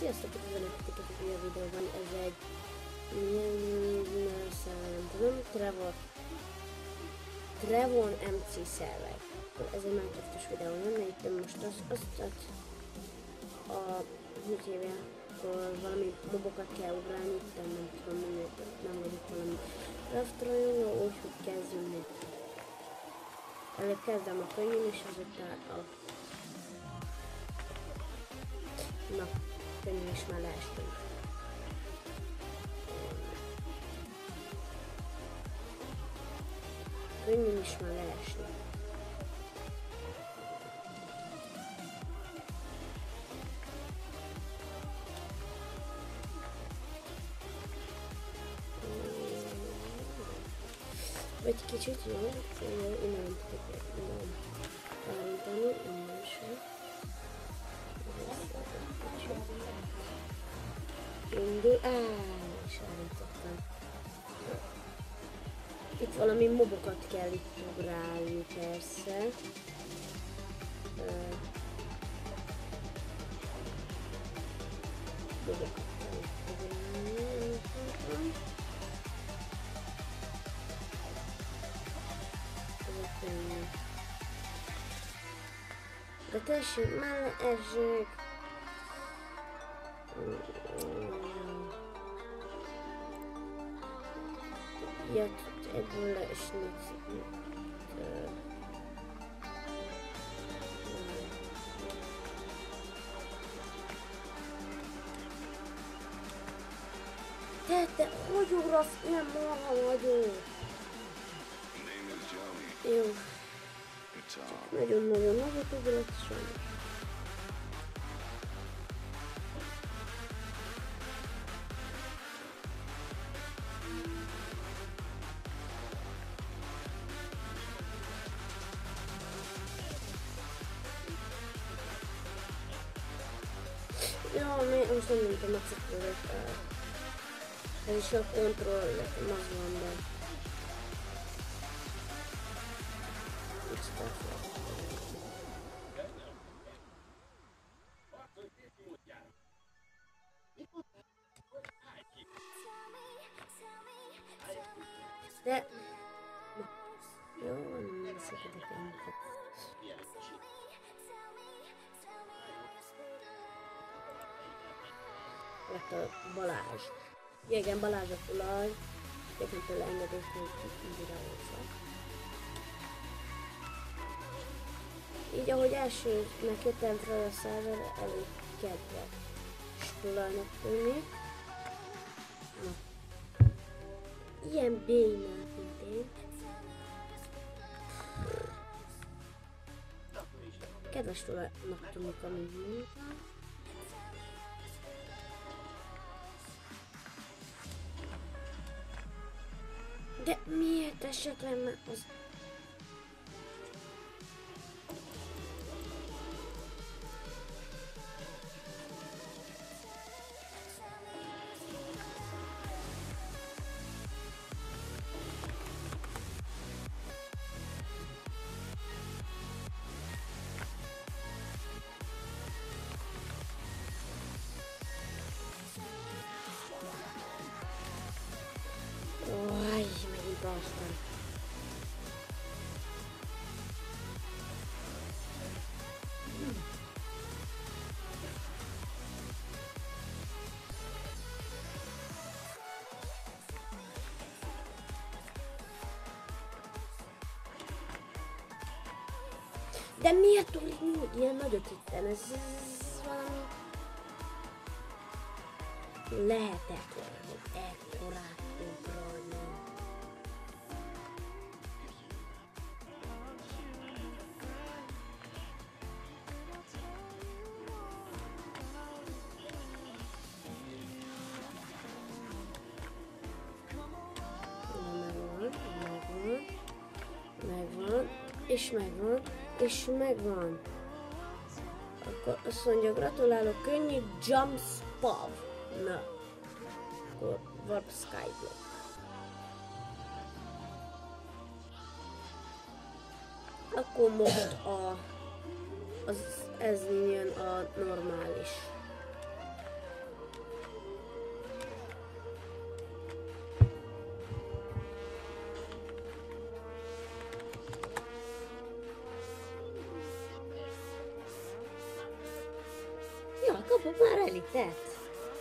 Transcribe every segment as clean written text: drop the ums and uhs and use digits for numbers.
Sziasztok, üdvözlök egy újabb videóban, ez egy milyen szerver, nem tudom, Trevon MC szerver. Ez egy Minecraftos videó, nem? De itt most azt hogy hívják, akkor valami mobokat kell ugrálni, itt nem tudom, nem vagyok valami raftrajongó, úgyhogy kezdjünk meg. Előbb kezdem a könnyűn, és azután na, könnyűn is már leestünk. Könnyűn is már leesni. Vagy kicsit jó, innen tudom elintani, innen sem. Indul, és elintottam. Itt valami mobokat kell itt ugrálni, persze. Mobokat kell itt ugrálni. De tessék, már esik. Ja, ebből leesni. Te hogy ugrasz ilyen marha vagyok? Jó. Nagyon-nagyon nagyot ugrott sajnos. Ja, most nem mondtam megszakadott. Ez is a kontroll, az van, de... De... Jó, nem szakadok ennyit. Lett a Balázs. Igen, Balázs a tulaj. Nekem tőle engedést, hogy így ráhozzak. Így ahogy elsőnek jöttem fel a szerver, elég kedves tulajnak tűnik. Ilyen bénát, mint én. Kedves tulajnak tűnik, amit mondtam. De miért esetlen már az... Basztam. De miért ugrik mindig ilyen nagyot itten? Ez valami... lehetetlen, hogy ekkorát ugrani. És megvan. Akkor azt mondja, gratulálok, könnyű jump spav. Na. Akkor warp skyblock. Akkor most ez jön a normális. kapok már elitet.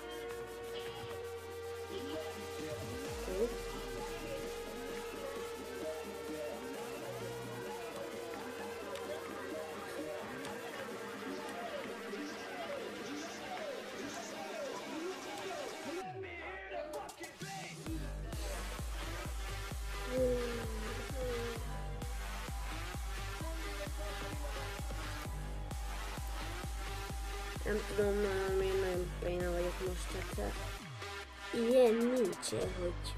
Nem tudom, én nagyon béna vagyok most, tehát ilyen nincs, hogy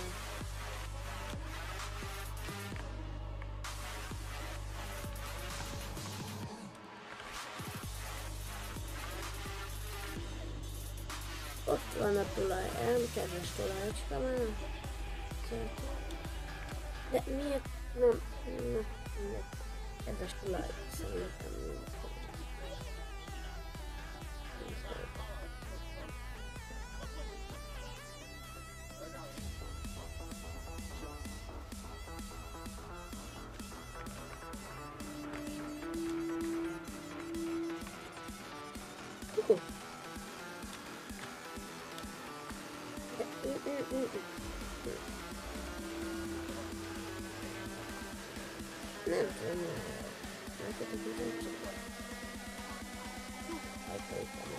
ott van a tulaj, kedves tulajocska már. De miért nem, kedves tulaj, szerintem nem. Nem tudom, látjátok, hogy nem csak hajtóitam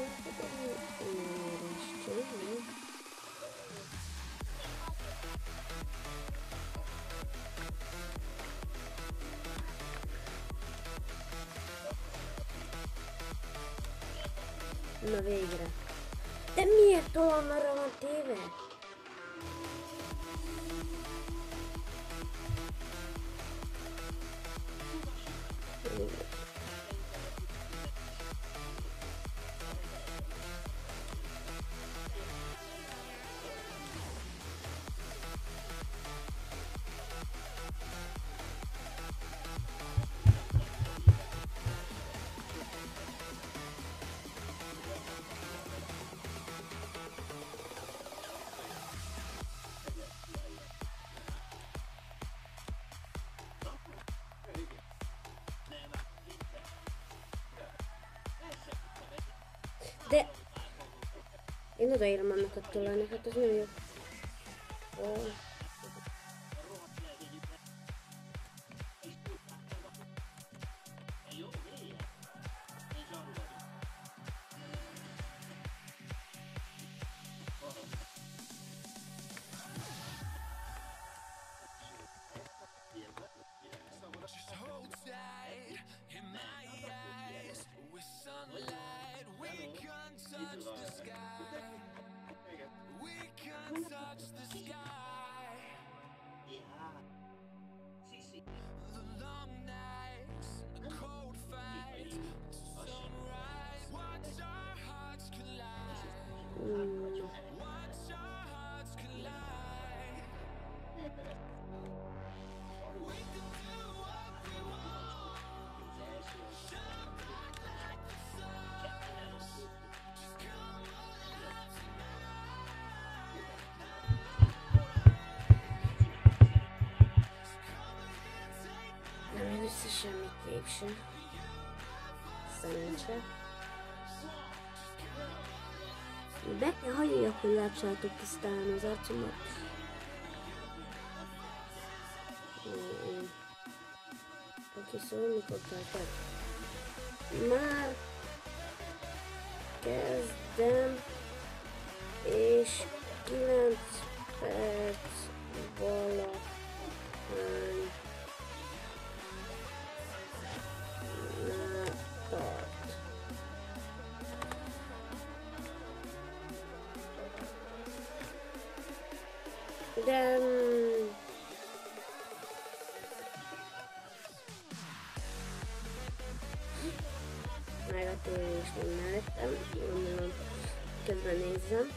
Na végre. De miért olyan arra van téve? De én odaírom annak a tulajnak, hát az nem jó. Nem össze semmit végsem. Szerencse. Be kell hagyjak, hogy látsátok tisztán az arcomat. Aki szól, mikor tartod? Már kezdem, és 9 perc valahány tart. De meg a tévé is van mellettem, gondolom közben nézzem.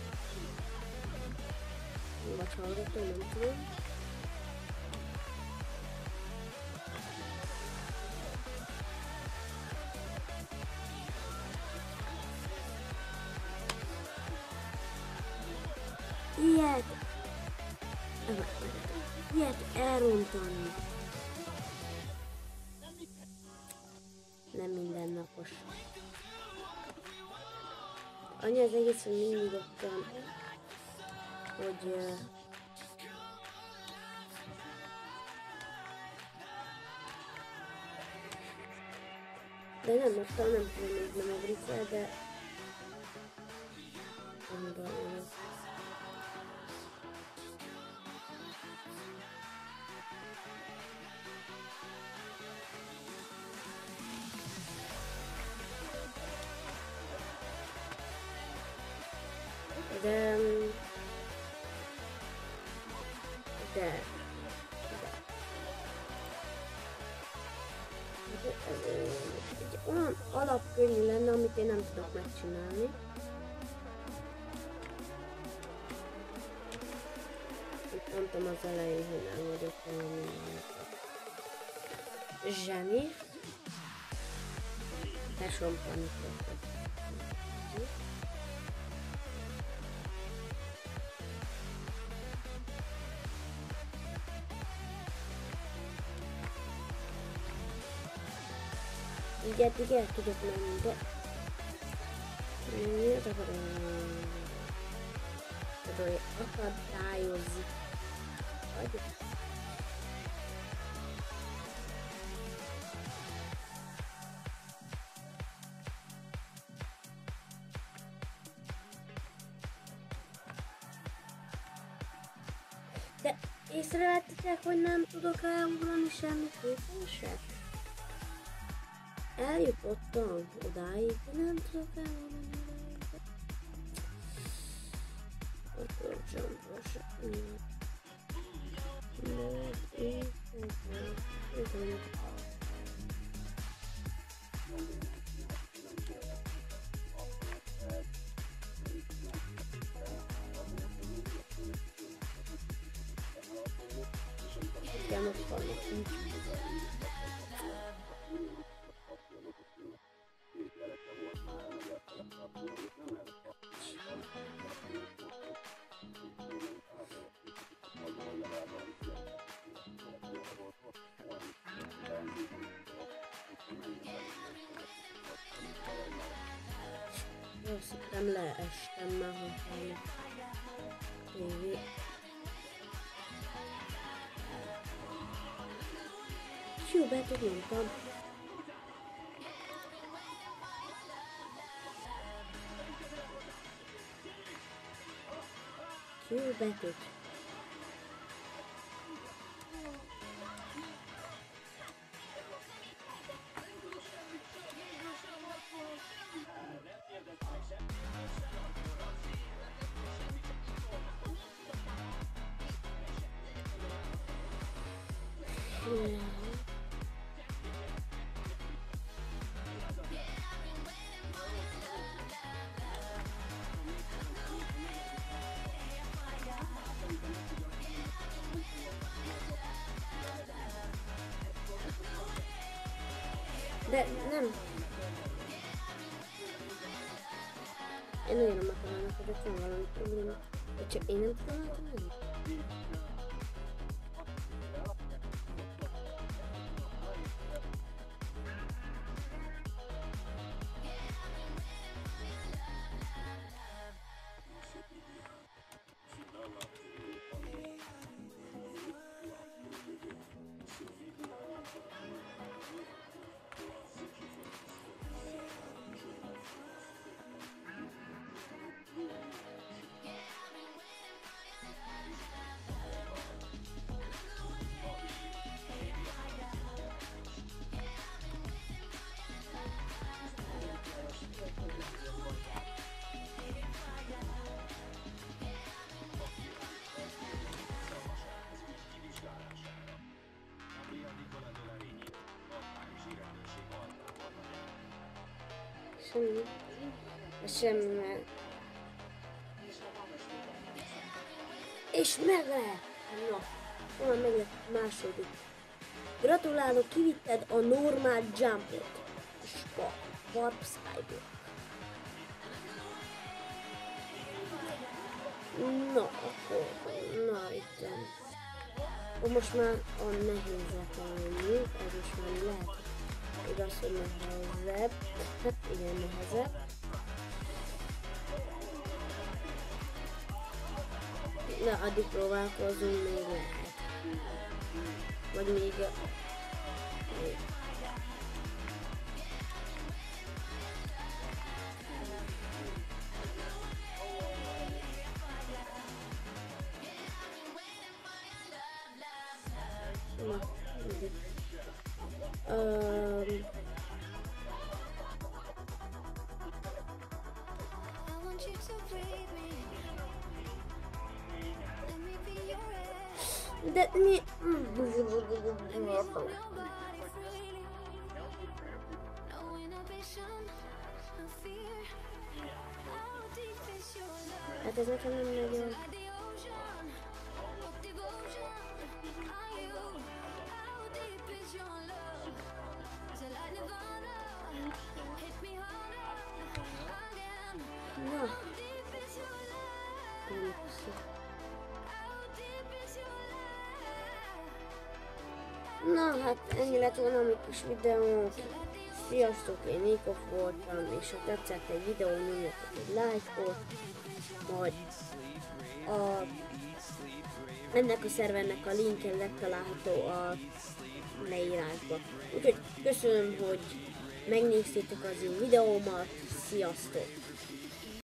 Vagy hallgatom, nem tudom. Ilyet elrontani. Nem mindennapos. Annyi az egész, hogy mindig ott van, hogy de nem, mostan nem tudom még nem ugrik fel, de nem baj. De egy olyan alapkönnyű lenne, amit én nem tudok megcsinálni. Itt mondtam az elején, hogy nem vagyok valami zseni. Tesóm panikottak. Így eddig el tudok menni, de miért akarom akadályozni? De észrevettetek, hogy nem tudok ráugrani semmiképpen se? Eljutottam odáig, de nem tudok ráugrani odáig. Akkor jumpos. Igen, ott vannak így. Jó, szépen leestem már, hogy tévé. Jó, betűt mondtam. Jó, betűt. De nem. Én nagyon nem akarom, hogy ott van valami probléma. De csak én nem tudom megtalálni. Semmi meg. És meg lehet! Na, onnan meg lett a második. Gratulálok, kivitted a normál jumpot. Warp Skyblock. Na, akkor, na itten. Most már a nehézre találjuk, ez is már lehet. Igaz, hogy nehezebb. Hát igen, nehezebb. de addig próbálkozunk, még lehet. Vagy még... Na, mindig. De mi... Hát ez nekem nem nagyon... Na. Na hát ennyi lett volna a mi kis videónk. Sziasztok, én Nikof voltam, és ha tetszett egy videó, nyomjatok egy like-ot, majd ennek a szervernek a linkje megtalálható a leírásban. Úgyhogy köszönöm, hogy megnéztétek az én videómat, sziasztok!